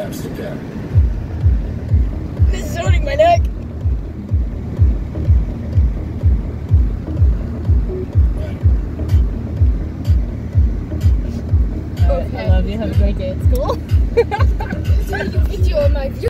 steps to go. This is hurting my neck. I love you. Have a great day at school.